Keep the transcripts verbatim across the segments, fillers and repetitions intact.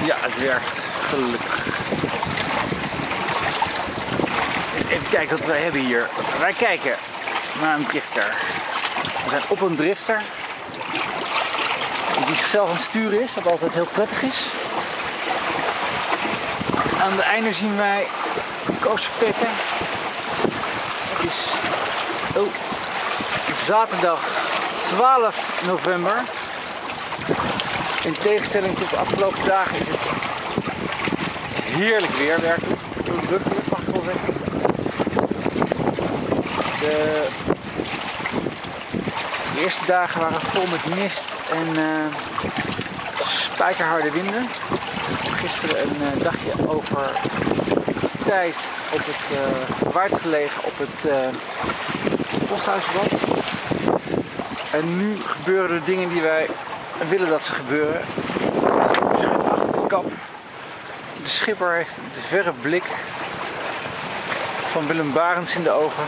Ja, het werkt. Gelukkig. Even kijken wat wij hebben hier. Wij kijken naar een drifter. We zijn op een drifter. Die zichzelf aan het sturen is, wat altijd heel prettig is. Aan de einde zien wij Coaster Peppe. Het is oh, zaterdag twaalf november. In tegenstelling tot de afgelopen dagen is het heerlijk weer, werkelijk. Heel druk weer, mag ik wel zeggen. De, de eerste dagen waren vol met mist en uh, spijkerharde winden. Gisteren een uh, dagje over tijd op het uh, waard gelegen op het uh, Posthuisbad. En nu gebeuren er dingen die wij willen dat ze gebeuren. Het schip achter de kap. De schipper heeft de verre blik van Willem Barends in de ogen.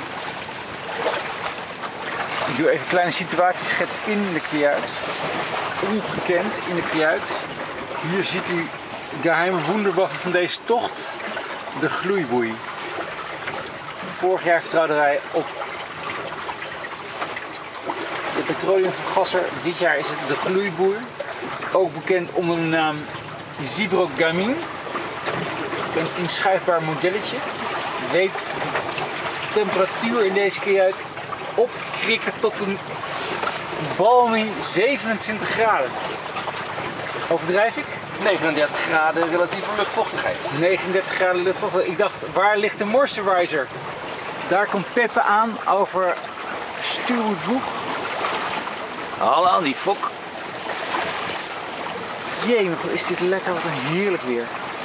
Ik doe even een kleine situatieschets in de kajuit. Ongekend in de kajuit. Hier ziet u de geheime wonderwaffe van deze tocht. De gloeiboei. Vorig jaar vertrouwde wij op de petroleumvergasser. Dit jaar is het de gloeiboei. Ook bekend onder de naam Zibro Gamin. Een inschuifbaar modelletje. Weet de temperatuur in deze kajuit op te krikken tot een balmy zevenentwintig graden. Overdrijf ik? negenendertig graden relatieve luchtvochtigheid. negenendertig graden luchtvochtigheid. Ik dacht, waar ligt de moisturizer? Daar komt Peppe aan over stuurboeg. Hallo, die fok. Jee, wat is dit lekker, wat een heerlijk weer.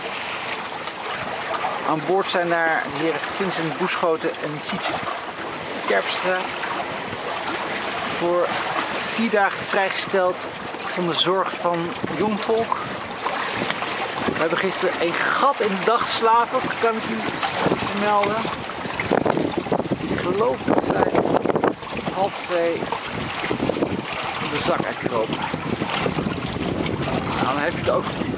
Aan boord zijn daar de heren Vincent Boeschoten en Sietse Terpstra. Voor vier dagen vrijgesteld van de zorg van jongvolk. We hebben gisteren een gat in de dag geslapen, kan ik u vermelden. Ik geloof dat zij half twee de zak uitkropen. Nou, dan heb je het ook